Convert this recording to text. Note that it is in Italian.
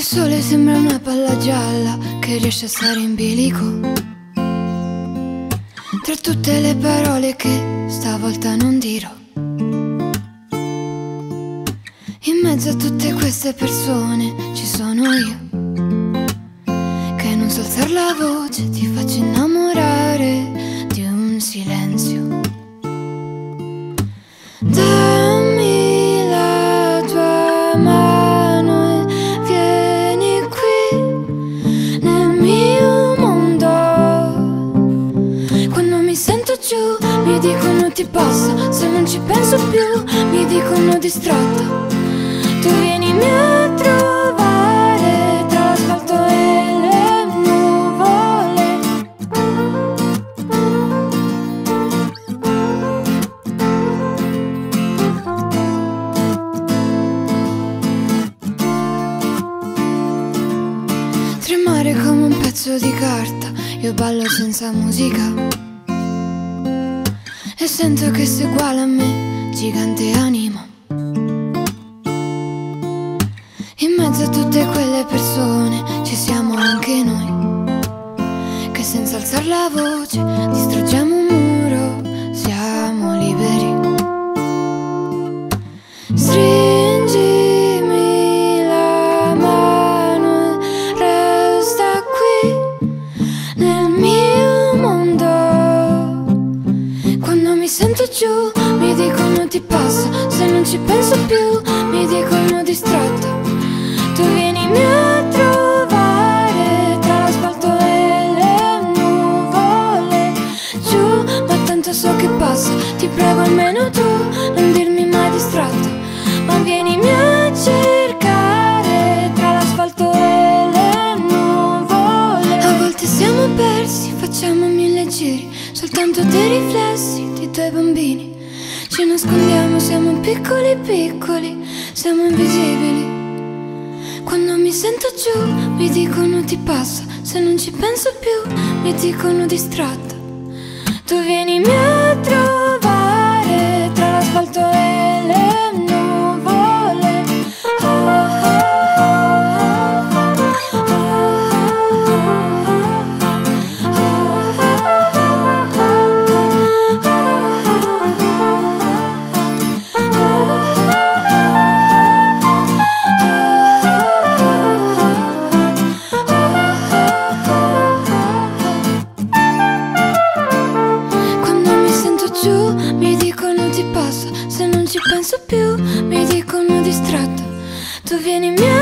sole sembra una palla gialla che riesce a stare in bilico tra tutte le parole che stavolta non dirò. In mezzo a tutte queste persone ci sono io, che non so alzar la voce, ti faccio innamorare di un silenzio. Dammi la tua mano e vieni qui nel mio mondo. Quando mi sento giù mi dicono ti passa, se non ci penso più mi dicono distratta. Tu vienimi a trovare tra l'asfalto e le nuvole. Tremare come un pezzo di carta, io ballo senza musica e sento che sei uguale a me, gigante anima. In mezzo a tutte quelle persone ci siamo anche noi, che senza alzar la voce distruggiamo un muro, siamo liberi. Stringimi la mano e resta qui nel mio mondo. Quando mi sento giù mi dicono ti passa, se non ci penso più mi dicono distratta. Tu vienimi a trovare tra l'asfalto e le nuvole. Giù, ma tanto so che passa, ti prego almeno tu non dirmi mai distratta. Ma vienimi a cercare tra l'asfalto e le nuvole. A volte siamo persi, facciamo mille giri, soltanto dei riflessi di due bambini. Ci nascondiamo, siamo piccoli piccoli, siamo invisibili. Quando mi sento giù mi dicono ti passa, se non ci penso più mi dicono distratta. Tu vienimi a trovare tra l'asfalto e le nuvole. Mi dicono ti passa, se non ci penso più mi dicono distratta. Tu vienimi a